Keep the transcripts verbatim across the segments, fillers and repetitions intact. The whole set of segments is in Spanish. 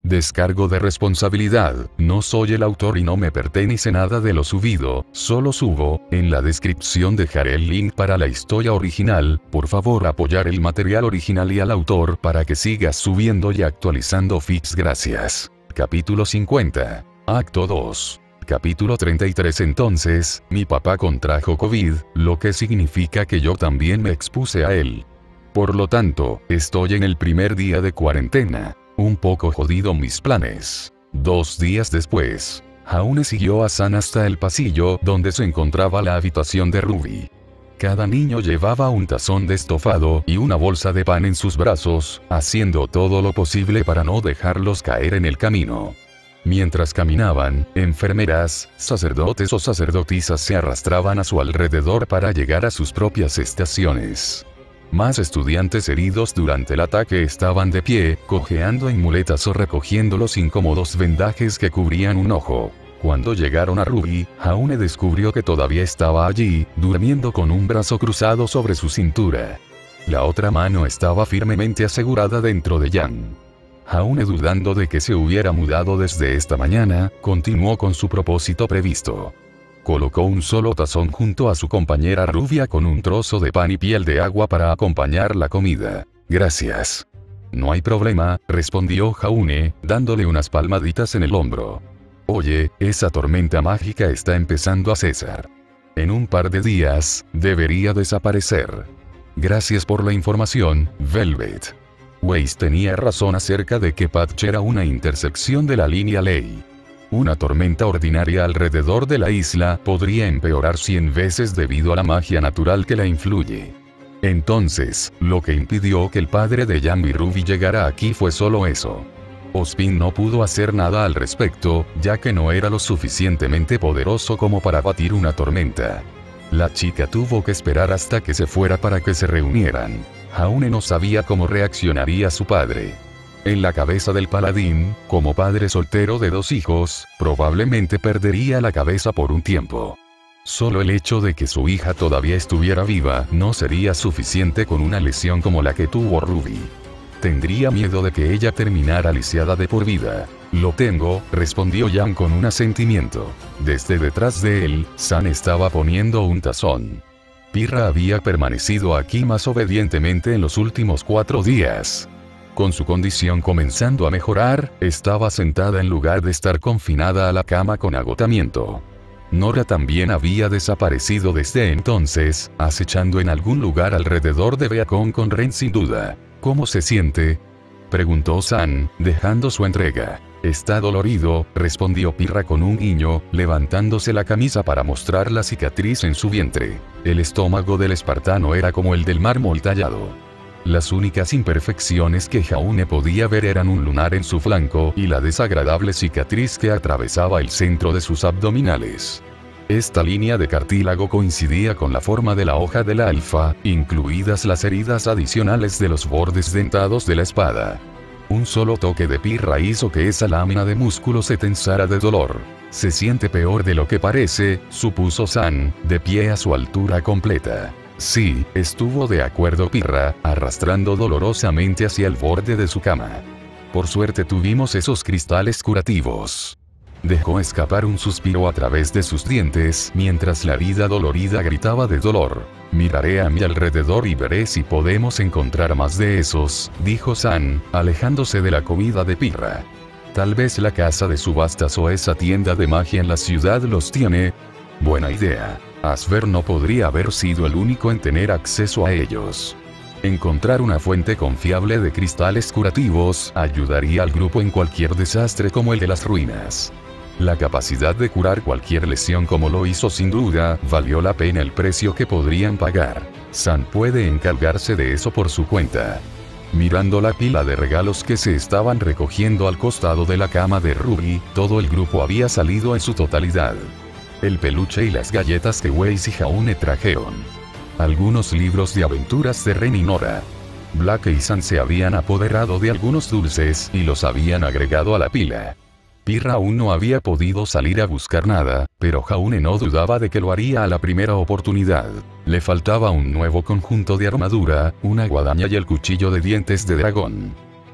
Descargo de responsabilidad, no soy el autor y no me pertenece nada de lo subido, solo subo. En la descripción dejaré el link para la historia original, por favor apoyar el material original y al autor para que sigas subiendo y actualizando feeds, gracias. Capítulo cincuenta. Acto dos. Capítulo treinta y tres. Entonces, mi papá contrajo COVID, lo que significa que yo también me expuse a él. Por lo tanto, estoy en el primer día de cuarentena. Un poco jodido mis planes. Dos días después, Jaune siguió a San hasta el pasillo donde se encontraba la habitación de Ruby. Cada niño llevaba un tazón de estofado y una bolsa de pan en sus brazos, haciendo todo lo posible para no dejarlos caer en el camino. Mientras caminaban, enfermeras, sacerdotes o sacerdotisas se arrastraban a su alrededor para llegar a sus propias estaciones. Más estudiantes heridos durante el ataque estaban de pie, cojeando en muletas o recogiendo los incómodos vendajes que cubrían un ojo. Cuando llegaron a Ruby, Jaune descubrió que todavía estaba allí, durmiendo con un brazo cruzado sobre su cintura. La otra mano estaba firmemente asegurada dentro de Jan. Jaune, dudando de que se hubiera mudado desde esta mañana, continuó con su propósito previsto. Colocó un solo tazón junto a su compañera rubia con un trozo de pan y piel de agua para acompañar la comida. Gracias. No hay problema, respondió Jaune, dándole unas palmaditas en el hombro. Oye, esa tormenta mágica está empezando a cesar. En un par de días, debería desaparecer. Gracias por la información, Velvet. Weiss tenía razón acerca de que Patch era una intersección de la línea ley. Una tormenta ordinaria alrededor de la isla podría empeorar cien veces debido a la magia natural que la influye. Entonces, lo que impidió que el padre de Jan y Ruby llegara aquí fue solo eso. Ozpin no pudo hacer nada al respecto, ya que no era lo suficientemente poderoso como para batir una tormenta. La chica tuvo que esperar hasta que se fuera para que se reunieran. Jaune no sabía cómo reaccionaría su padre. En la cabeza del paladín, como padre soltero de dos hijos, probablemente perdería la cabeza por un tiempo. Solo el hecho de que su hija todavía estuviera viva no sería suficiente con una lesión como la que tuvo Ruby. Tendría miedo de que ella terminara lisiada de por vida. Lo tengo, respondió Jan con un asentimiento. Desde detrás de él, San estaba poniendo un tazón. Pirra había permanecido aquí más obedientemente en los últimos cuatro días. Con su condición comenzando a mejorar, estaba sentada en lugar de estar confinada a la cama con agotamiento. Nora también había desaparecido desde entonces, acechando en algún lugar alrededor de Beacon con Ren sin duda. ¿Cómo se siente?, preguntó San, dejando su entrega. Está dolorido, respondió Pirra con un guiño, levantándose la camisa para mostrar la cicatriz en su vientre. El estómago del espartano era como el del mármol tallado. Las únicas imperfecciones que Jaune podía ver eran un lunar en su flanco y la desagradable cicatriz que atravesaba el centro de sus abdominales. Esta línea de cartílago coincidía con la forma de la hoja de la alfa, incluidas las heridas adicionales de los bordes dentados de la espada. Un solo toque de Pirra hizo que esa lámina de músculo se tensara de dolor. Se siente peor de lo que parece, supuso San, de pie a su altura completa. Sí, estuvo de acuerdo Pirra, arrastrando dolorosamente hacia el borde de su cama. Por suerte tuvimos esos cristales curativos. Dejó escapar un suspiro a través de sus dientes mientras la vida dolorida gritaba de dolor. Miraré a mi alrededor y veré si podemos encontrar más de esos, dijo San, alejándose de la comida de Pirra. Tal vez la casa de subastas o esa tienda de magia en la ciudad los tiene. Buena idea. Asver no podría haber sido el único en tener acceso a ellos. Encontrar una fuente confiable de cristales curativos ayudaría al grupo en cualquier desastre como el de las ruinas. La capacidad de curar cualquier lesión como lo hizo sin duda, valió la pena el precio que podrían pagar. San puede encargarse de eso por su cuenta. Mirando la pila de regalos que se estaban recogiendo al costado de la cama de Ruby, todo el grupo había salido en su totalidad. El peluche y las galletas que Weiss y Jaune trajeron. Algunos libros de aventuras de Ren y Nora. Black y San se habían apoderado de algunos dulces y los habían agregado a la pila. Pirra aún no había podido salir a buscar nada, pero Jaune no dudaba de que lo haría a la primera oportunidad. Le faltaba un nuevo conjunto de armadura, una guadaña y el cuchillo de dientes de dragón.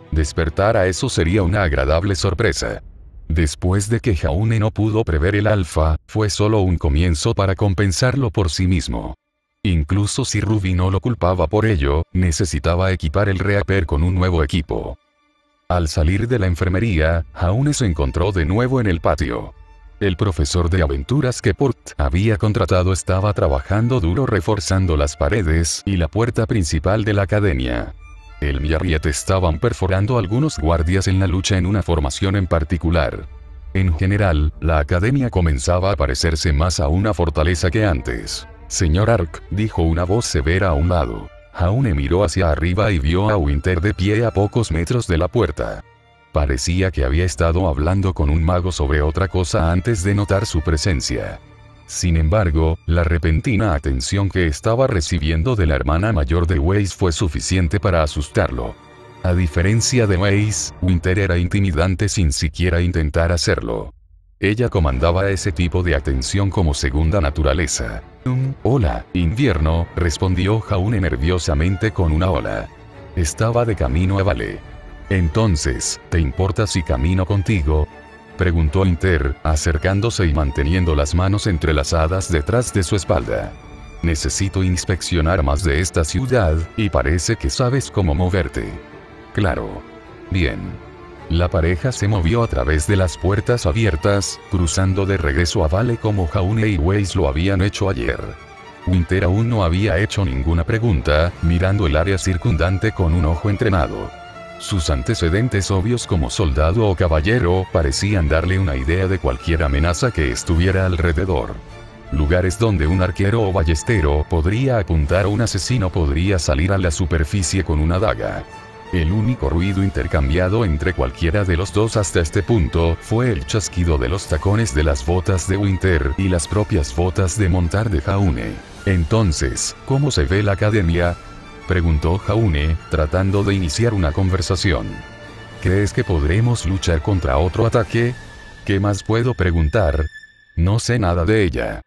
Despertar a eso sería una agradable sorpresa. Después de que Jaune no pudo prever el alfa, fue solo un comienzo para compensarlo por sí mismo. Incluso si Ruby no lo culpaba por ello, necesitaba equipar el Reaper con un nuevo equipo. Al salir de la enfermería, Jaune se encontró de nuevo en el patio. El profesor de aventuras que Port había contratado estaba trabajando duro reforzando las paredes y la puerta principal de la academia. El Miarriet estaban perforando algunos guardias en la lucha en una formación en particular. En general, la academia comenzaba a parecerse más a una fortaleza que antes. Señor Ark, dijo una voz severa a un lado. Jaune miró hacia arriba y vio a Winter de pie a pocos metros de la puerta. Parecía que había estado hablando con un mago sobre otra cosa antes de notar su presencia. Sin embargo, la repentina atención que estaba recibiendo de la hermana mayor de Weiss fue suficiente para asustarlo. A diferencia de Weiss, Winter era intimidante sin siquiera intentar hacerlo. Ella comandaba ese tipo de atención como segunda naturaleza. Um, hola, invierno, respondió Jaune nerviosamente con una ola. Estaba de camino a Vale. Entonces, ¿te importa si camino contigo?, preguntó Inter, acercándose y manteniendo las manos entrelazadas detrás de su espalda. Necesito inspeccionar más de esta ciudad, y parece que sabes cómo moverte. Claro. Bien. La pareja se movió a través de las puertas abiertas, cruzando de regreso a Vale como Jaune y Weiss lo habían hecho ayer. Winter aún no había hecho ninguna pregunta, mirando el área circundante con un ojo entrenado. Sus antecedentes obvios como soldado o caballero parecían darle una idea de cualquier amenaza que estuviera alrededor. Lugares donde un arquero o ballestero podría apuntar o un asesino podría salir a la superficie con una daga. El único ruido intercambiado entre cualquiera de los dos hasta este punto fue el chasquido de los tacones de las botas de Winter y las propias botas de montar de Jaune. Entonces, ¿cómo se ve la academia?, preguntó Jaune, tratando de iniciar una conversación. ¿Crees que podremos luchar contra otro ataque? ¿Qué más puedo preguntar? No sé nada de ella.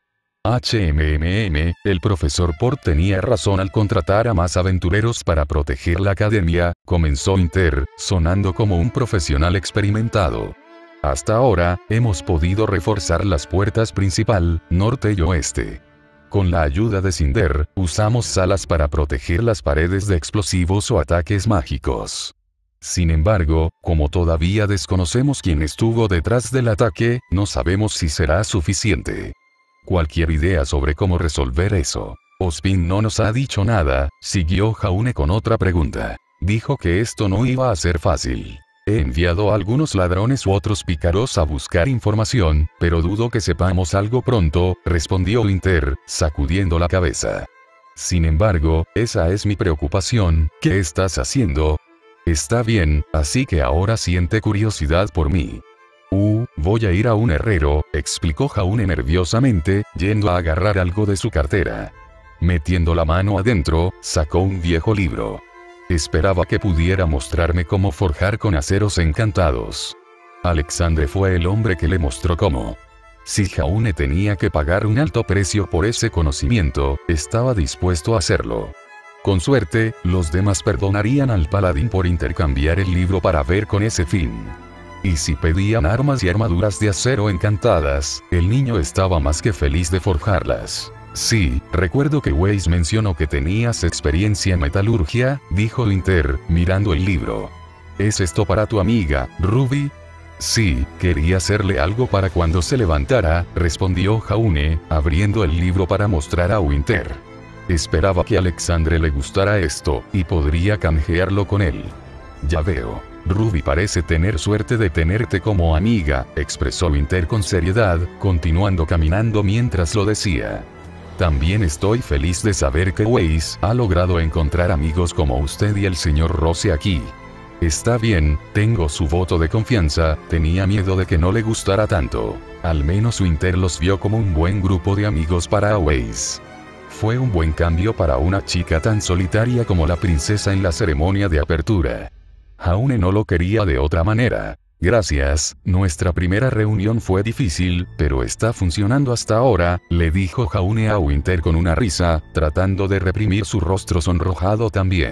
HMMM, el profesor Port tenía razón al contratar a más aventureros para proteger la academia, comenzó Inter, sonando como un profesional experimentado. Hasta ahora, hemos podido reforzar las puertas principal, norte y oeste. Con la ayuda de Cinder, usamos salas para proteger las paredes de explosivos o ataques mágicos. Sin embargo, como todavía desconocemos quién estuvo detrás del ataque, no sabemos si será suficiente. Cualquier idea sobre cómo resolver eso. Ospin no nos ha dicho nada, siguió Jaune con otra pregunta. Dijo que esto no iba a ser fácil. He enviado a algunos ladrones u otros pícaros a buscar información, pero dudo que sepamos algo pronto, respondió Winter, sacudiendo la cabeza. Sin embargo, esa es mi preocupación. ¿Qué estás haciendo? Está bien, así que ahora siente curiosidad por mí. Uh, voy a ir a un herrero, explicó Jaune nerviosamente, yendo a agarrar algo de su cartera. Metiendo la mano adentro, sacó un viejo libro. Esperaba que pudiera mostrarme cómo forjar con aceros encantados. Alexandre fue el hombre que le mostró cómo. Si Jaune tenía que pagar un alto precio por ese conocimiento, estaba dispuesto a hacerlo. Con suerte, los demás perdonarían al paladín por intercambiar el libro para ver con ese fin. Y si pedían armas y armaduras de acero encantadas, el niño estaba más que feliz de forjarlas. Sí, recuerdo que Weiss mencionó que tenías experiencia en metalurgia, dijo Winter, mirando el libro. ¿Es esto para tu amiga, Ruby? Sí, quería hacerle algo para cuando se levantara, respondió Jaune, abriendo el libro para mostrar a Winter. Esperaba que a Alexandre le gustara esto, y podría canjearlo con él. Ya veo. Ruby parece tener suerte de tenerte como amiga, expresó Winter con seriedad, continuando caminando mientras lo decía. También estoy feliz de saber que Weiss ha logrado encontrar amigos como usted y el señor Rose aquí. Está bien, tengo su voto de confianza, tenía miedo de que no le gustara tanto. Al menos Winter los vio como un buen grupo de amigos para Weiss. Fue un buen cambio para una chica tan solitaria como la princesa en la ceremonia de apertura. Jaune no lo quería de otra manera. Gracias, nuestra primera reunión fue difícil, pero está funcionando hasta ahora, le dijo Jaune a Winter con una risa, tratando de reprimir su rostro sonrojado también.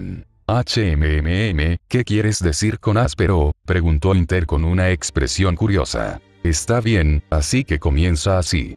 «Hmmm, ¿qué quieres decir con áspero?», preguntó Inter con una expresión curiosa. «Está bien, así que comienza así».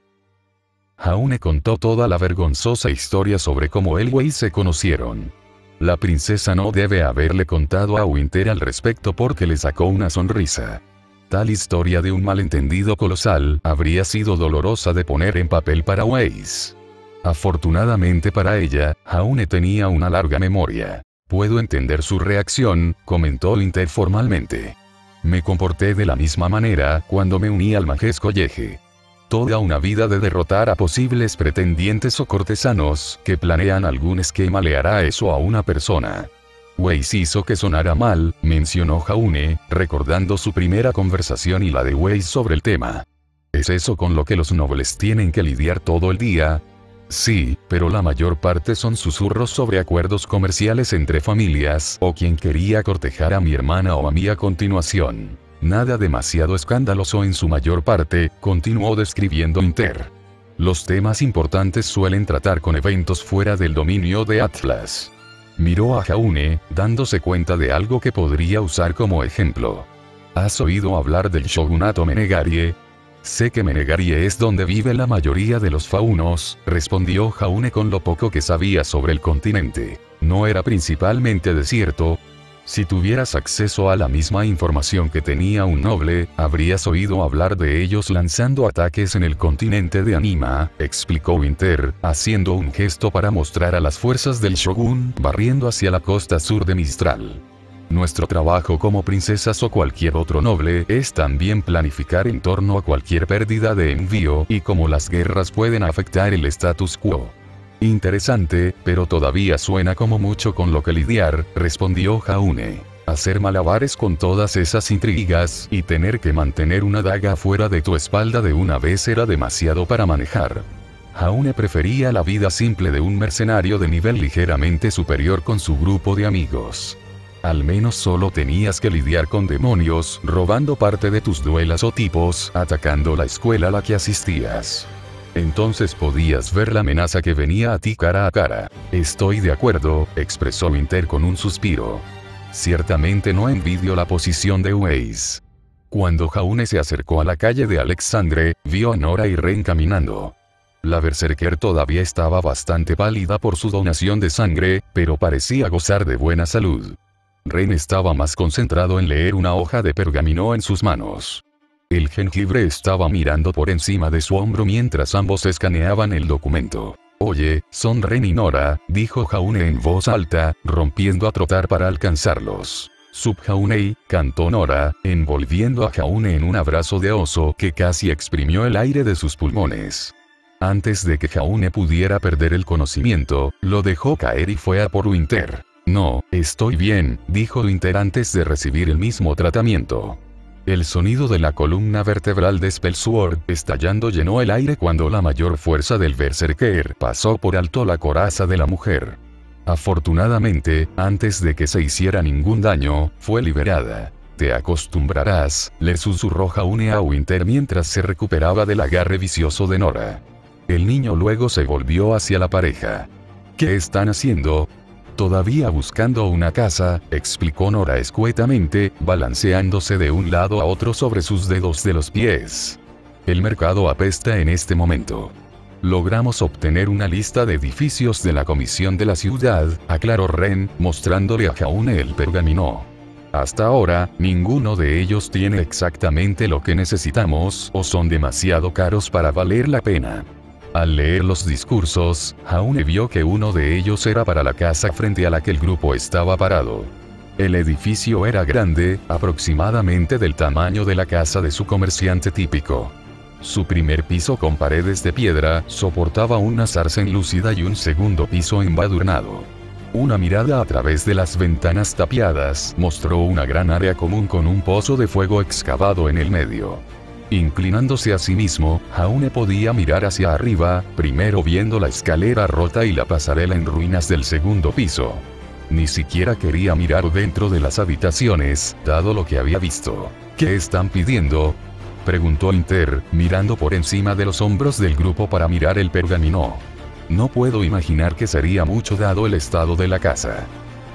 Jaune contó toda la vergonzosa historia sobre cómo él y Wei se conocieron. La princesa no debe haberle contado a Winter al respecto porque le sacó una sonrisa. Tal historia de un malentendido colosal habría sido dolorosa de poner en papel para Weiss. Afortunadamente para ella, Jaune tenía una larga memoria. «Puedo entender su reacción», comentó Winter formalmente. «Me comporté de la misma manera cuando me uní al Majesco Yeje. Toda una vida de derrotar a posibles pretendientes o cortesanos que planean algún esquema le hará eso a una persona». Weiss hizo que sonara mal, mencionó Jaune, recordando su primera conversación y la de Weiss sobre el tema. ¿Es eso con lo que los nobles tienen que lidiar todo el día? Sí, pero la mayor parte son susurros sobre acuerdos comerciales entre familias o quien quería cortejar a mi hermana o a mí a continuación. Nada demasiado escandaloso en su mayor parte, continuó describiendo Inter. Los temas importantes suelen tratar con eventos fuera del dominio de Atlas. Miró a Jaune, dándose cuenta de algo que podría usar como ejemplo. ¿Has oído hablar del shogunato Menegarie? Sé que Menegarie es donde vive la mayoría de los faunos, respondió Jaune con lo poco que sabía sobre el continente. No era principalmente desierto. Si tuvieras acceso a la misma información que tenía un noble, habrías oído hablar de ellos lanzando ataques en el continente de Anima, explicó Winter, haciendo un gesto para mostrar a las fuerzas del shogun barriendo hacia la costa sur de Mistral. Nuestro trabajo como princesas o cualquier otro noble es también planificar en torno a cualquier pérdida de envío y cómo las guerras pueden afectar el status quo. Interesante, pero todavía suena como mucho con lo que lidiar, respondió Jaune. Hacer malabares con todas esas intrigas y tener que mantener una daga fuera de tu espalda de una vez era demasiado para manejar. Jaune prefería la vida simple de un mercenario de nivel ligeramente superior con su grupo de amigos. Al menos solo tenías que lidiar con demonios, robando parte de tus duelas o tipos, atacando la escuela a la que asistías. Entonces podías ver la amenaza que venía a ti cara a cara. Estoy de acuerdo, expresó Winter con un suspiro. Ciertamente no envidio la posición de Weiss. Cuando Jaune se acercó a la calle de Alexandre, vio a Nora y Ren caminando. La berserker todavía estaba bastante pálida por su donación de sangre, pero parecía gozar de buena salud. Ren estaba más concentrado en leer una hoja de pergamino en sus manos. El jengibre estaba mirando por encima de su hombro mientras ambos escaneaban el documento. «Oye, son Ren y Nora», dijo Jaune en voz alta, rompiendo a trotar para alcanzarlos. «Sub-Jaunei», cantó Nora, envolviendo a Jaune en un abrazo de oso que casi exprimió el aire de sus pulmones. Antes de que Jaune pudiera perder el conocimiento, lo dejó caer y fue a por Winter. «No, estoy bien», dijo Winter antes de recibir el mismo tratamiento. El sonido de la columna vertebral de Spellsword estallando llenó el aire cuando la mayor fuerza del berserker pasó por alto la coraza de la mujer. Afortunadamente, antes de que se hiciera ningún daño, fue liberada. «Te acostumbrarás», le susurró Jaune a Winter mientras se recuperaba del agarre vicioso de Nora. El niño luego se volvió hacia la pareja. «¿Qué están haciendo?» «Todavía buscando una casa», explicó Nora escuetamente, balanceándose de un lado a otro sobre sus dedos de los pies. «El mercado apesta en este momento. Logramos obtener una lista de edificios de la comisión de la ciudad», aclaró Ren, mostrándole a Jaune el pergamino. «Hasta ahora, ninguno de ellos tiene exactamente lo que necesitamos o son demasiado caros para valer la pena». Al leer los discursos, Jaune vio que uno de ellos era para la casa frente a la que el grupo estaba parado. El edificio era grande, aproximadamente del tamaño de la casa de su comerciante típico. Su primer piso con paredes de piedra soportaba una zarza enlucida y un segundo piso embadurnado. Una mirada a través de las ventanas tapiadas mostró una gran área común con un pozo de fuego excavado en el medio. Inclinándose a sí mismo, Jaune podía mirar hacia arriba, primero viendo la escalera rota y la pasarela en ruinas del segundo piso. Ni siquiera quería mirar dentro de las habitaciones, dado lo que había visto. «¿Qué están pidiendo?», preguntó Inter, mirando por encima de los hombros del grupo para mirar el pergamino. «No puedo imaginar que sería mucho dado el estado de la casa».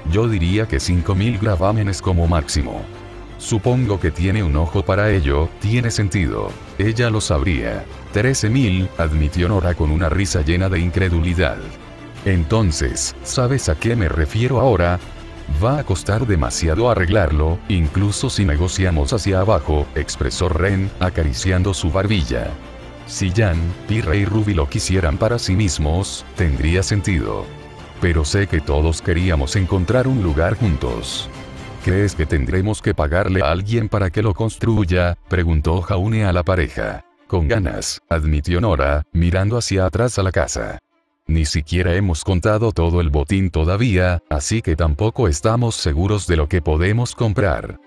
Yo diría que cinco mil gravámenes como máximo. Supongo que tiene un ojo para ello, tiene sentido. Ella lo sabría. trece mil, admitió Nora con una risa llena de incredulidad. Entonces, ¿sabes a qué me refiero ahora? Va a costar demasiado arreglarlo, incluso si negociamos hacia abajo, expresó Ren, acariciando su barbilla. Si Jan, Pirra y Ruby lo quisieran para sí mismos, tendría sentido. Pero sé que todos queríamos encontrar un lugar juntos. ¿Crees que tendremos que pagarle a alguien para que lo construya?, preguntó Jaune a la pareja. Con ganas, admitió Nora, mirando hacia atrás a la casa. Ni siquiera hemos contado todo el botín todavía, así que tampoco estamos seguros de lo que podemos comprar.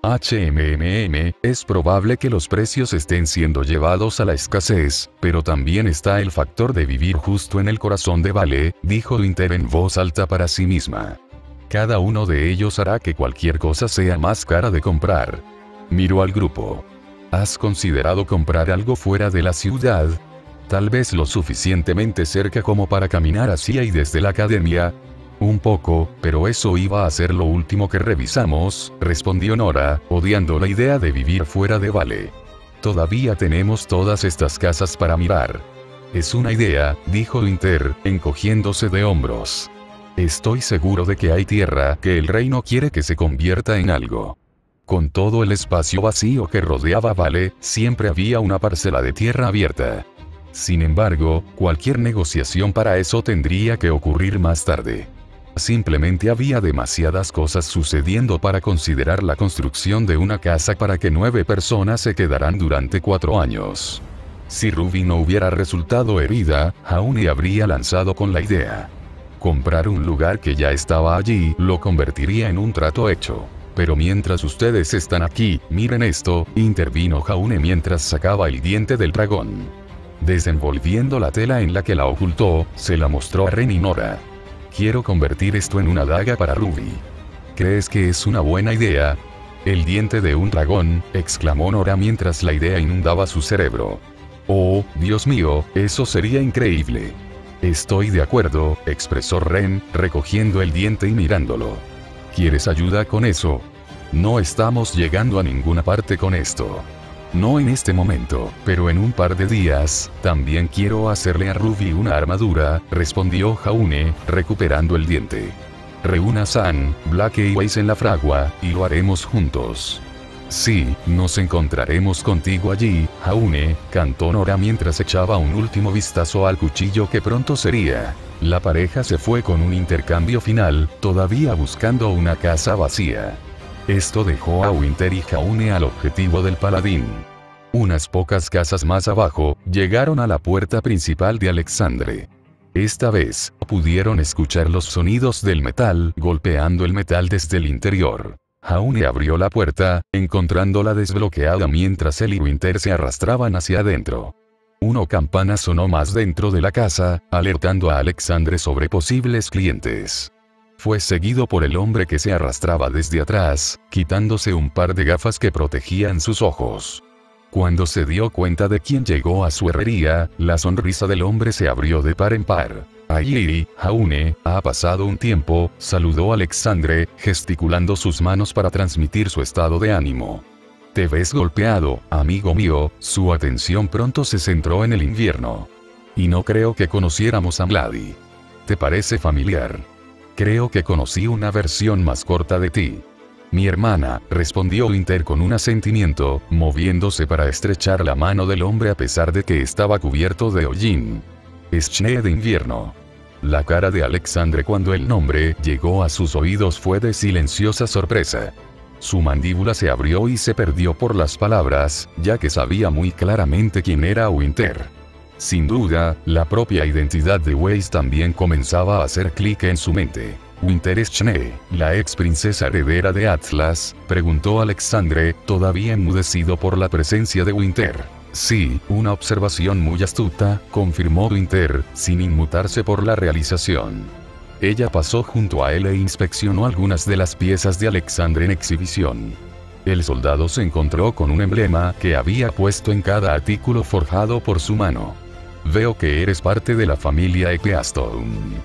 HMMM, es probable que los precios estén siendo llevados a la escasez, pero también está el factor de vivir justo en el corazón de Vale, dijo Winter en voz alta para sí misma. Cada uno de ellos hará que cualquier cosa sea más cara de comprar. Miró al grupo. ¿Has considerado comprar algo fuera de la ciudad? Tal vez lo suficientemente cerca como para caminar hacia y desde la academia. Un poco, pero eso iba a ser lo último que revisamos, respondió Nora, odiando la idea de vivir fuera de Vale. Todavía tenemos todas estas casas para mirar. Es una idea, dijo Winter, encogiéndose de hombros. Estoy seguro de que hay tierra que el reino quiere que se convierta en algo. Con todo el espacio vacío que rodeaba Vale, siempre había una parcela de tierra abierta. Sin embargo, cualquier negociación para eso tendría que ocurrir más tarde. Simplemente había demasiadas cosas sucediendo para considerar la construcción de una casa para que nueve personas se quedaran durante cuatro años. Si Ruby no hubiera resultado herida, Jaune habría lanzado con la idea. Comprar un lugar que ya estaba allí lo convertiría en un trato hecho. Pero mientras ustedes están aquí, miren esto, intervino Jaune mientras sacaba el diente del dragón. Desenvolviendo la tela en la que la ocultó, se la mostró a Ren y Nora. Quiero convertir esto en una daga para Ruby. ¿Crees que es una buena idea? El diente de un dragón, exclamó Nora mientras la idea inundaba su cerebro. Oh, Dios mío, eso sería increíble. Estoy de acuerdo, expresó Ren, recogiendo el diente y mirándolo. ¿Quieres ayuda con eso? No estamos llegando a ninguna parte con esto. No en este momento, pero en un par de días, también quiero hacerle a Ruby una armadura, respondió Jaune, recuperando el diente. Reúna a San, Black y Weiss en la fragua, y lo haremos juntos. Sí, nos encontraremos contigo allí, Jaune, cantó Nora mientras echaba un último vistazo al cuchillo que pronto sería. La pareja se fue con un intercambio final, todavía buscando una casa vacía. Esto dejó a Winter y Jaune al objetivo del paladín. Unas pocas casas más abajo, llegaron a la puerta principal de Alexandre. Esta vez, pudieron escuchar los sonidos del metal golpeando el metal desde el interior. Jaune abrió la puerta, encontrándola desbloqueada mientras él y Winter se arrastraban hacia adentro. Una campana sonó más dentro de la casa, alertando a Alexandre sobre posibles clientes. Fue seguido por el hombre que se arrastraba desde atrás, quitándose un par de gafas que protegían sus ojos. Cuando se dio cuenta de quién llegó a su herrería, la sonrisa del hombre se abrió de par en par. Allí, Jaune, ha pasado un tiempo, saludó a Alexandre, gesticulando sus manos para transmitir su estado de ánimo. Te ves golpeado, amigo mío. Su atención pronto se centró en el invierno. Y no creo que conociéramos a Vladi. ¿Te parece familiar? Creo que conocí una versión más corta de ti. Mi hermana, respondió Winter con un asentimiento, moviéndose para estrechar la mano del hombre a pesar de que estaba cubierto de hollín. Es Schnee de invierno. La cara de Alexandre cuando el nombre llegó a sus oídos fue de silenciosa sorpresa. Su mandíbula se abrió y se perdió por las palabras, ya que sabía muy claramente quién era Winter. Sin duda, la propia identidad de Weiss también comenzaba a hacer clic en su mente. ¿Winter es Schnee, la ex princesa heredera de Atlas?, preguntó Alexandre, todavía enmudecido por la presencia de Winter. Sí, una observación muy astuta, confirmó Winter, sin inmutarse por la realización. Ella pasó junto a él e inspeccionó algunas de las piezas de Alexandre en exhibición. El soldado se encontró con un emblema que había puesto en cada artículo forjado por su mano. Veo que eres parte de la familia Eccleston.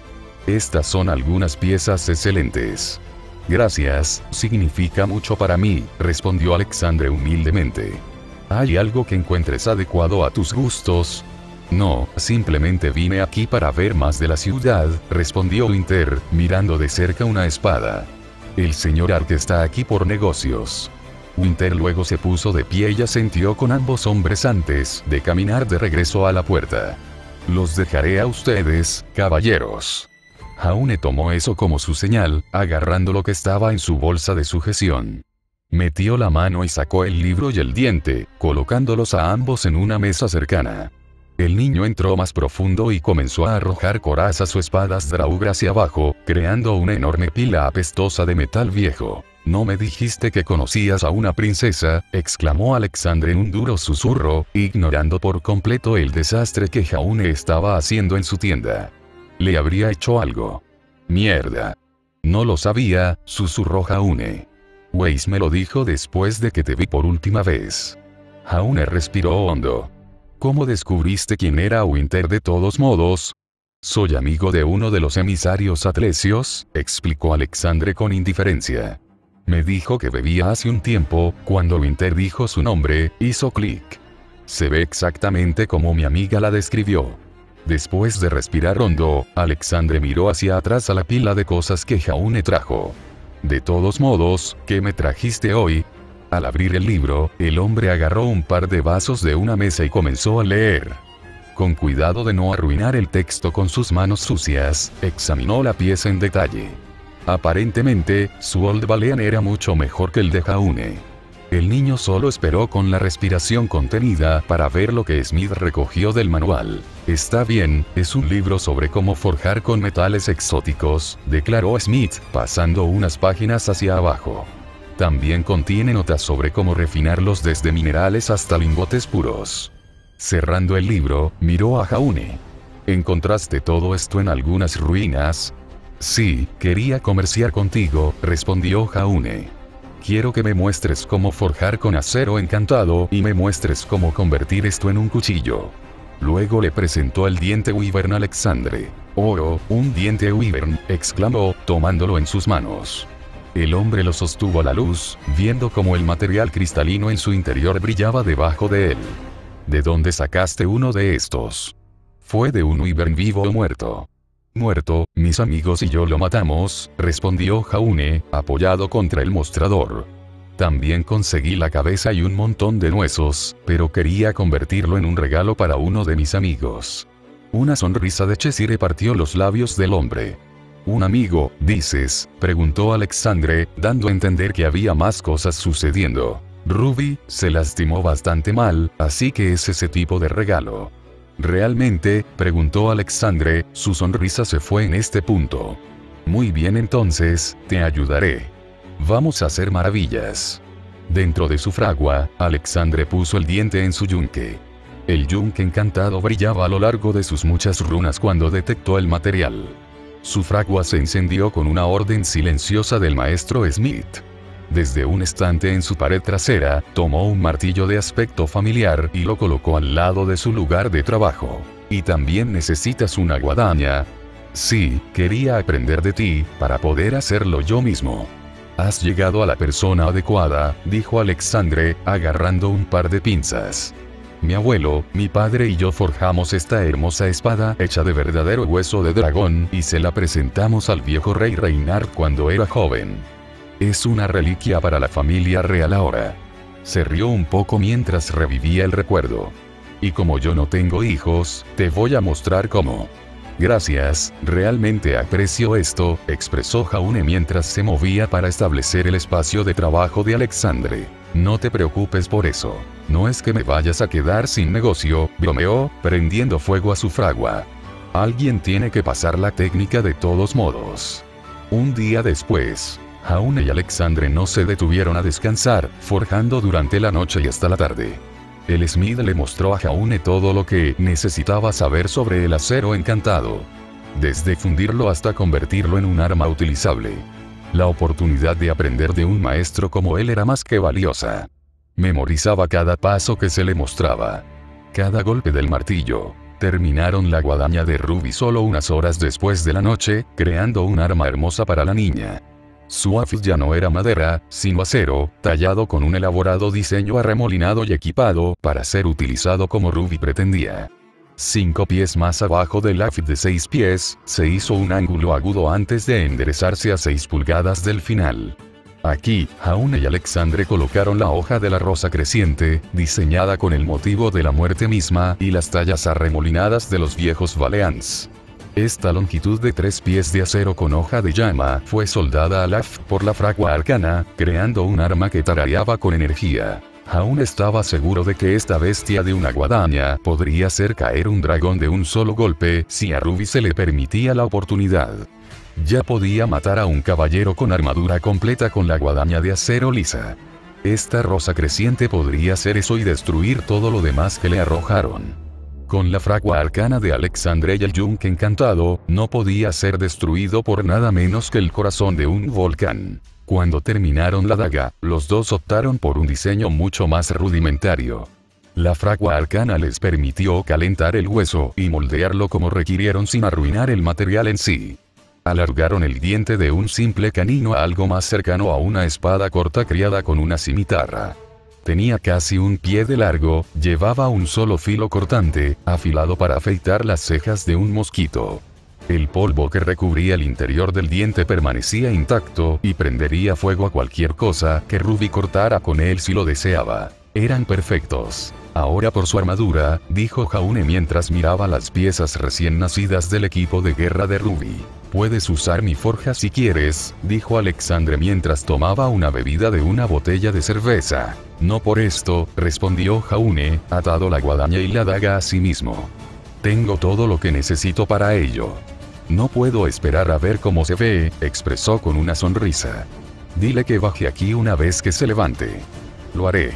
Estas son algunas piezas excelentes. Gracias, significa mucho para mí, respondió Alexandre humildemente. ¿Hay algo que encuentres adecuado a tus gustos? No, simplemente vine aquí para ver más de la ciudad, respondió Winter, mirando de cerca una espada. El señor Art está aquí por negocios. Winter luego se puso de pie y asentió con ambos hombres antes de caminar de regreso a la puerta. Los dejaré a ustedes, caballeros. Jaune tomó eso como su señal, agarrando lo que estaba en su bolsa de sujeción. Metió la mano y sacó el libro y el diente, colocándolos a ambos en una mesa cercana. El niño entró más profundo y comenzó a arrojar corazas o espadas Draugr hacia abajo, creando una enorme pila apestosa de metal viejo. «¿No me dijiste que conocías a una princesa?», exclamó Alexandre en un duro susurro, ignorando por completo el desastre que Jaune estaba haciendo en su tienda. Le habría hecho algo. «Mierda. No lo sabía», susurró Jaune. «Weiss me lo dijo después de que te vi por última vez». Jaune respiró hondo. «¿Cómo descubriste quién era Winter de todos modos?» «Soy amigo de uno de los emisarios atlesios», explicó Alexandre con indiferencia. «Me dijo que bebía hace un tiempo, cuando Winter dijo su nombre, hizo clic. Se ve exactamente como mi amiga la describió». Después de respirar hondo, Alexandre miró hacia atrás a la pila de cosas que Jaune trajo. «De todos modos, ¿qué me trajiste hoy?» Al abrir el libro, el hombre agarró un par de vasos de una mesa y comenzó a leer. Con cuidado de no arruinar el texto con sus manos sucias, examinó la pieza en detalle. Aparentemente, su Old Balean era mucho mejor que el de Jaune. El niño solo esperó con la respiración contenida para ver lo que Smith recogió del manual. «Está bien, es un libro sobre cómo forjar con metales exóticos», declaró Smith, pasando unas páginas hacia abajo. También contiene notas sobre cómo refinarlos desde minerales hasta lingotes puros. Cerrando el libro, miró a Jaune. «¿Encontraste todo esto en algunas ruinas?» «Sí, quería comerciar contigo», respondió Jaune. «Quiero que me muestres cómo forjar con acero encantado y me muestres cómo convertir esto en un cuchillo». Luego le presentó el diente Wyvern a Alexandre. «Oh, un diente Wyvern», exclamó, tomándolo en sus manos. El hombre lo sostuvo a la luz, viendo cómo el material cristalino en su interior brillaba debajo de él. «¿De dónde sacaste uno de estos?» «Fue de un Wyvern vivo o muerto». «Muerto, mis amigos y yo lo matamos», respondió Jaune, apoyado contra el mostrador. «También conseguí la cabeza y un montón de huesos, pero quería convertirlo en un regalo para uno de mis amigos». Una sonrisa de Cheshire partió los labios del hombre. «¿Un amigo, dices?», preguntó Alexandre, dando a entender que había más cosas sucediendo. «Ruby se lastimó bastante mal, así que es ese tipo de regalo». «¿Realmente?», preguntó Alexandre, su sonrisa se fue en este punto. «Muy bien, entonces, te ayudaré. Vamos a hacer maravillas». Dentro de su fragua, Alexandre puso el diente en su yunque. El yunque encantado brillaba a lo largo de sus muchas runas cuando detectó el material. Su fragua se encendió con una orden silenciosa del maestro Smith. Desde un estante en su pared trasera, tomó un martillo de aspecto familiar y lo colocó al lado de su lugar de trabajo. «¿Y también necesitas una guadaña?» «Sí, quería aprender de ti, para poder hacerlo yo mismo». «Has llegado a la persona adecuada», dijo Alexandre, agarrando un par de pinzas. «Mi abuelo, mi padre y yo forjamos esta hermosa espada hecha de verdadero hueso de dragón y se la presentamos al viejo rey Reynard cuando era joven. Es una reliquia para la familia real ahora». Se rió un poco mientras revivía el recuerdo. «Y como yo no tengo hijos, te voy a mostrar cómo». «Gracias, realmente aprecio esto», expresó Jaune mientras se movía para establecer el espacio de trabajo de Alexandre. «No te preocupes por eso. No es que me vayas a quedar sin negocio», bromeó, prendiendo fuego a su fragua. «Alguien tiene que pasar la técnica de todos modos». Un día después, Jaune y Alexandre no se detuvieron a descansar, forjando durante la noche y hasta la tarde. El Smith le mostró a Jaune todo lo que necesitaba saber sobre el acero encantado. Desde fundirlo hasta convertirlo en un arma utilizable. La oportunidad de aprender de un maestro como él era más que valiosa. Memorizaba cada paso que se le mostraba. Cada golpe del martillo. Terminaron la guadaña de Ruby solo unas horas después de la noche, creando un arma hermosa para la niña. Su haz ya no era madera, sino acero, tallado con un elaborado diseño arremolinado y equipado para ser utilizado como Ruby pretendía. Cinco pies más abajo del haz de seis pies, se hizo un ángulo agudo antes de enderezarse a seis pulgadas del final. Aquí, Jaune y Alexandre colocaron la hoja de la rosa creciente, diseñada con el motivo de la muerte misma y las tallas arremolinadas de los viejos Valeants. Esta longitud de tres pies de acero con hoja de llama fue soldada al haz por la fragua arcana, creando un arma que tarareaba con energía. Aún estaba seguro de que esta bestia de una guadaña podría hacer caer un dragón de un solo golpe si a Ruby se le permitía la oportunidad. Ya podía matar a un caballero con armadura completa con la guadaña de acero lisa. Esta rosa creciente podría hacer eso y destruir todo lo demás que le arrojaron. Con la fragua arcana de Alexandre y el yunque encantado, no podía ser destruido por nada menos que el corazón de un volcán. Cuando terminaron la daga, los dos optaron por un diseño mucho más rudimentario. La fragua arcana les permitió calentar el hueso y moldearlo como requirieron sin arruinar el material en sí. Alargaron el diente de un simple canino a algo más cercano a una espada corta criada con una cimitarra. Tenía casi un pie de largo, llevaba un solo filo cortante, afilado para afeitar las cejas de un mosquito. El polvo que recubría el interior del diente permanecía intacto y prendería fuego a cualquier cosa que Ruby cortara con él si lo deseaba. Eran perfectos. Ahora por su armadura, dijo Jaune mientras miraba las piezas recién nacidas del equipo de guerra de Ruby. Puedes usar mi forja si quieres, dijo Alexandre mientras tomaba una bebida de una botella de cerveza. No por esto, respondió Jaune, atado la guadaña y la daga a sí mismo. Tengo todo lo que necesito para ello. No puedo esperar a ver cómo se ve, expresó con una sonrisa. Dile que baje aquí una vez que se levante. Lo haré.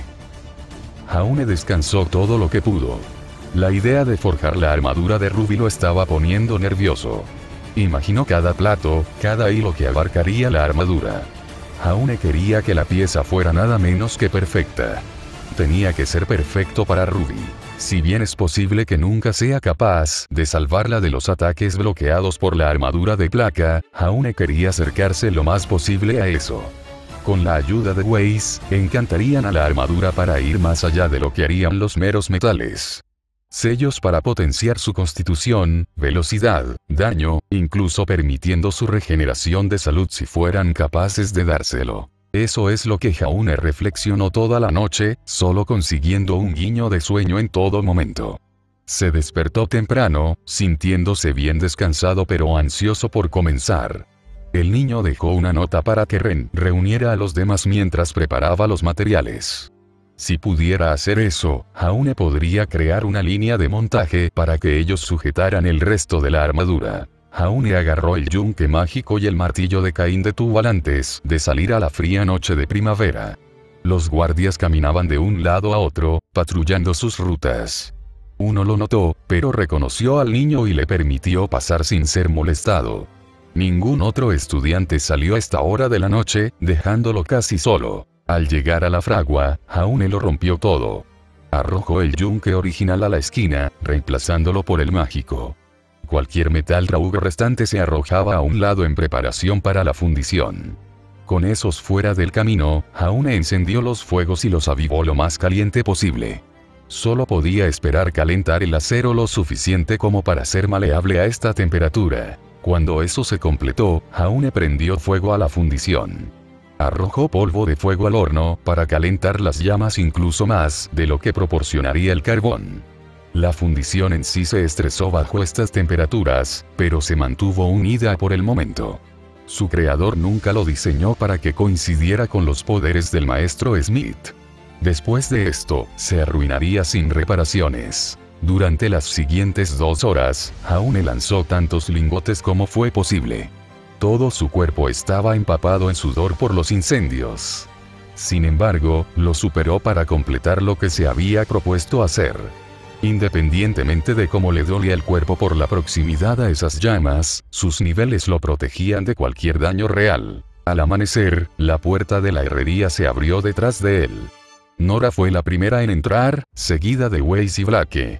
Jaune descansó todo lo que pudo. La idea de forjar la armadura de Ruby lo estaba poniendo nervioso. Imaginó cada plato, cada hilo que abarcaría la armadura. Jaune quería que la pieza fuera nada menos que perfecta. Tenía que ser perfecto para Ruby. Si bien es posible que nunca sea capaz de salvarla de los ataques bloqueados por la armadura de placa, Jaune quería acercarse lo más posible a eso. Con la ayuda de Weiss, encantarían a la armadura para ir más allá de lo que harían los meros metales. Sellos para potenciar su constitución, velocidad, daño, incluso permitiendo su regeneración de salud si fueran capaces de dárselo. Eso es lo que Jaune reflexionó toda la noche, solo consiguiendo un guiño de sueño en todo momento. Se despertó temprano, sintiéndose bien descansado pero ansioso por comenzar. El niño dejó una nota para que Ren reuniera a los demás mientras preparaba los materiales. Si pudiera hacer eso, Jaune podría crear una línea de montaje para que ellos sujetaran el resto de la armadura. Jaune agarró el yunque mágico y el martillo de Caín de Tubal antes de salir a la fría noche de primavera. Los guardias caminaban de un lado a otro, patrullando sus rutas. Uno lo notó, pero reconoció al niño y le permitió pasar sin ser molestado. Ningún otro estudiante salió a esta hora de la noche, dejándolo casi solo. Al llegar a la fragua, Jaune lo rompió todo. Arrojó el yunque original a la esquina, reemplazándolo por el mágico. Cualquier metal raugo restante se arrojaba a un lado en preparación para la fundición. Con esos fuera del camino, Jaune encendió los fuegos y los avivó lo más caliente posible. Solo podía esperar calentar el acero lo suficiente como para ser maleable a esta temperatura. Cuando eso se completó, Jaune prendió fuego a la fundición. Arrojó polvo de fuego al horno para calentar las llamas incluso más de lo que proporcionaría el carbón. La fundición en sí se estresó bajo estas temperaturas, pero se mantuvo unida por el momento. Su creador nunca lo diseñó para que coincidiera con los poderes del maestro Smith. Después de esto, se arruinaría sin reparaciones. Durante las siguientes dos horas, Jaune lanzó tantos lingotes como fue posible. Todo su cuerpo estaba empapado en sudor por los incendios. Sin embargo, lo superó para completar lo que se había propuesto hacer. Independientemente de cómo le dolía el cuerpo por la proximidad a esas llamas, sus niveles lo protegían de cualquier daño real. Al amanecer, la puerta de la herrería se abrió detrás de él. Nora fue la primera en entrar, seguida de Weiss y Blake.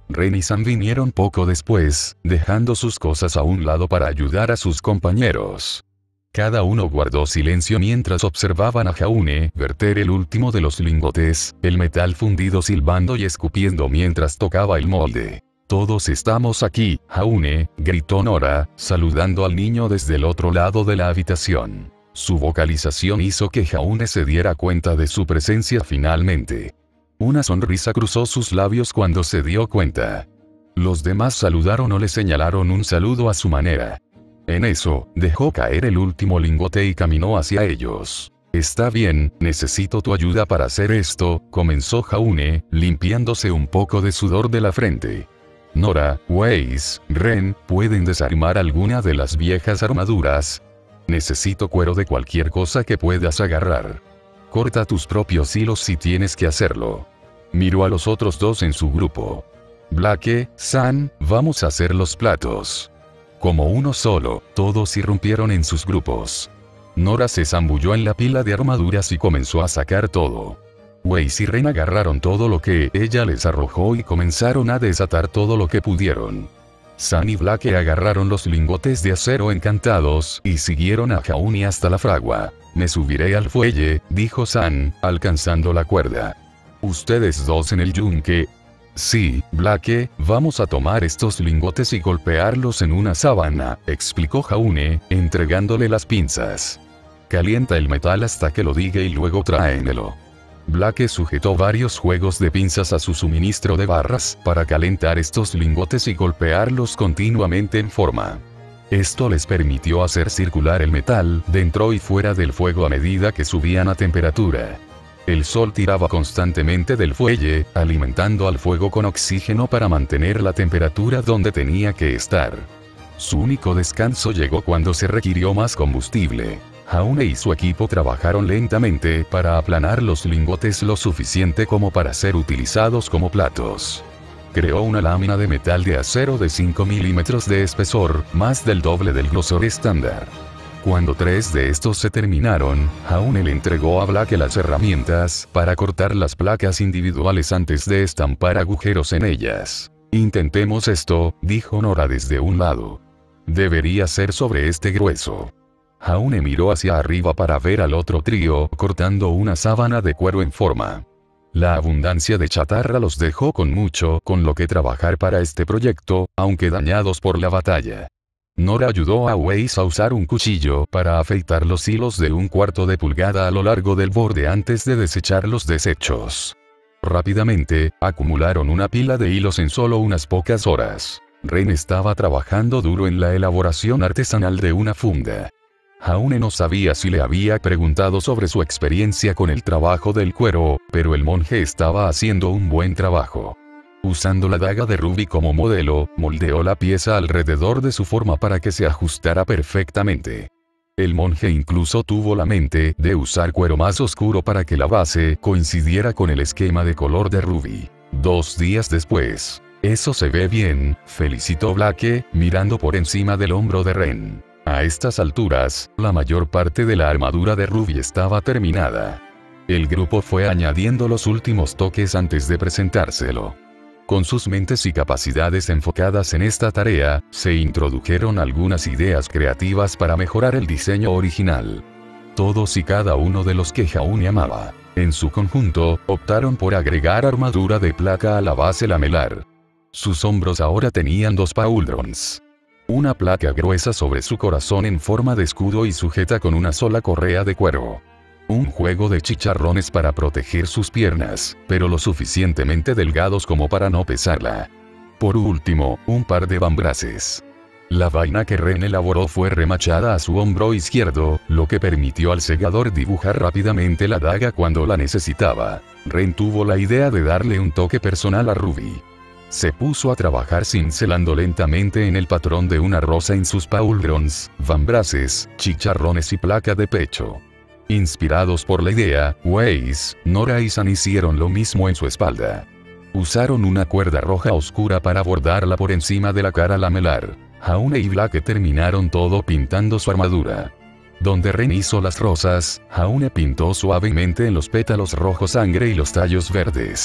Ren y San vinieron poco después, dejando sus cosas a un lado para ayudar a sus compañeros. Cada uno guardó silencio mientras observaban a Jaune verter el último de los lingotes, el metal fundido silbando y escupiendo mientras tocaba el molde. «Todos estamos aquí, Jaune», gritó Nora, saludando al niño desde el otro lado de la habitación. Su vocalización hizo que Jaune se diera cuenta de su presencia finalmente. Una sonrisa cruzó sus labios cuando se dio cuenta. Los demás saludaron o le señalaron un saludo a su manera. En eso, dejó caer el último lingote y caminó hacia ellos. «Está bien, necesito tu ayuda para hacer esto», comenzó Jaune, limpiándose un poco de sudor de la frente. «Nora, Weiss, Ren, ¿pueden desarmar alguna de las viejas armaduras? Necesito cuero de cualquier cosa que puedas agarrar. Corta tus propios hilos si tienes que hacerlo». Miró a los otros dos en su grupo. «Blake, San, vamos a hacer los platos». Como uno solo, todos irrumpieron en sus grupos. Nora se zambulló en la pila de armaduras y comenzó a sacar todo. Weiss y Ren agarraron todo lo que ella les arrojó y comenzaron a desatar todo lo que pudieron. San y Blake agarraron los lingotes de acero encantados y siguieron a Jaune hasta la fragua. «Me subiré al fuelle», dijo San, alcanzando la cuerda. «¿Ustedes dos en el yunque?» «Sí, Blake, vamos a tomar estos lingotes y golpearlos en una sábana», explicó Jaune, entregándole las pinzas. «Calienta el metal hasta que lo diga y luego tráemelo». Blake sujetó varios juegos de pinzas a su suministro de barras para calentar estos lingotes y golpearlos continuamente en forma. Esto les permitió hacer circular el metal dentro y fuera del fuego a medida que subían a temperatura. El sol tiraba constantemente del fuelle, alimentando al fuego con oxígeno para mantener la temperatura donde tenía que estar. Su único descanso llegó cuando se requirió más combustible. Jaune y su equipo trabajaron lentamente para aplanar los lingotes lo suficiente como para ser utilizados como platos. Creó una lámina de metal de acero de cinco milímetros de espesor, más del doble del grosor estándar. Cuando tres de estos se terminaron, Jaune le entregó a Blake las herramientas para cortar las placas individuales antes de estampar agujeros en ellas. «Intentemos esto», dijo Nora desde un lado. «Debería ser sobre este grueso». Jaune miró hacia arriba para ver al otro trío cortando una sábana de cuero en forma. La abundancia de chatarra los dejó con mucho con lo que trabajar para este proyecto, aunque dañados por la batalla. Nora ayudó a Weiss a usar un cuchillo para afeitar los hilos de un cuarto de pulgada a lo largo del borde antes de desechar los desechos. Rápidamente, acumularon una pila de hilos en solo unas pocas horas. Ren estaba trabajando duro en la elaboración artesanal de una funda. Jaune no sabía si le había preguntado sobre su experiencia con el trabajo del cuero, pero el monje estaba haciendo un buen trabajo. Usando la daga de Ruby como modelo, moldeó la pieza alrededor de su forma para que se ajustara perfectamente. El monje incluso tuvo la mente de usar cuero más oscuro para que la base coincidiera con el esquema de color de Ruby. Dos días después. «Eso se ve bien», felicitó Blake, mirando por encima del hombro de Ren. A estas alturas, la mayor parte de la armadura de Ruby estaba terminada. El grupo fue añadiendo los últimos toques antes de presentárselo. Con sus mentes y capacidades enfocadas en esta tarea, se introdujeron algunas ideas creativas para mejorar el diseño original. Todos y cada uno de los que Jaune amaba, en su conjunto, optaron por agregar armadura de placa a la base lamelar. Sus hombros ahora tenían dos pauldrons. Una placa gruesa sobre su corazón en forma de escudo y sujeta con una sola correa de cuero. Un juego de chicharrones para proteger sus piernas, pero lo suficientemente delgados como para no pesarla. Por último, un par de vambraces. La vaina que Ren elaboró fue remachada a su hombro izquierdo, lo que permitió al segador dibujar rápidamente la daga cuando la necesitaba. Ren tuvo la idea de darle un toque personal a Ruby. Se puso a trabajar cincelando lentamente en el patrón de una rosa en sus pauldrons, vambraces, chicharrones y placa de pecho. Inspirados por la idea, Weiss, Nora y San hicieron lo mismo en su espalda. Usaron una cuerda roja oscura para bordarla por encima de la cara lamelar. Jaune y Blake terminaron todo pintando su armadura. Donde Ren hizo las rosas, Jaune pintó suavemente en los pétalos rojo sangre y los tallos verdes.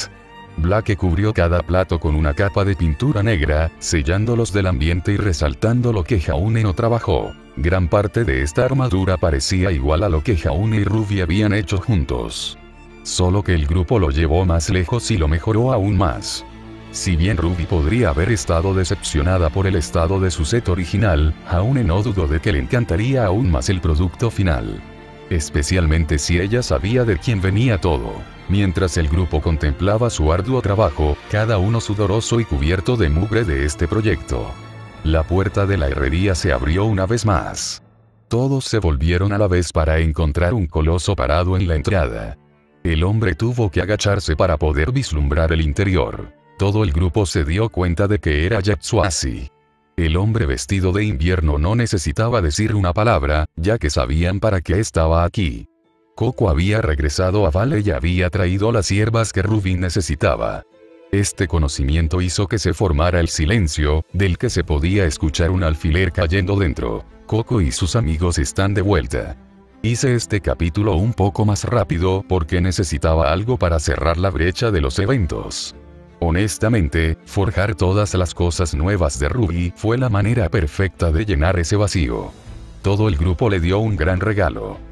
Blake cubrió cada plato con una capa de pintura negra, sellándolos del ambiente y resaltando lo que Jaune no trabajó. Gran parte de esta armadura parecía igual a lo que Jaune y Ruby habían hecho juntos. Solo que el grupo lo llevó más lejos y lo mejoró aún más. Si bien Ruby podría haber estado decepcionada por el estado de su set original, Jaune no dudó de que le encantaría aún más el producto final. Especialmente si ella sabía de quién venía todo. Mientras el grupo contemplaba su arduo trabajo, cada uno sudoroso y cubierto de mugre de este proyecto. La puerta de la herrería se abrió una vez más. Todos se volvieron a la vez para encontrar un coloso parado en la entrada. El hombre tuvo que agacharse para poder vislumbrar el interior. Todo el grupo se dio cuenta de que era Yatsuashi. El hombre vestido de invierno no necesitaba decir una palabra, ya que sabían para qué estaba aquí. Coco había regresado a Vale y había traído las hierbas que Ruby necesitaba. Este conocimiento hizo que se formara el silencio, del que se podía escuchar un alfiler cayendo dentro. Coco y sus amigos están de vuelta. Hice este capítulo un poco más rápido porque necesitaba algo para cerrar la brecha de los eventos. Honestamente, forjar todas las cosas nuevas de Ruby fue la manera perfecta de llenar ese vacío. Todo el grupo le dio un gran regalo.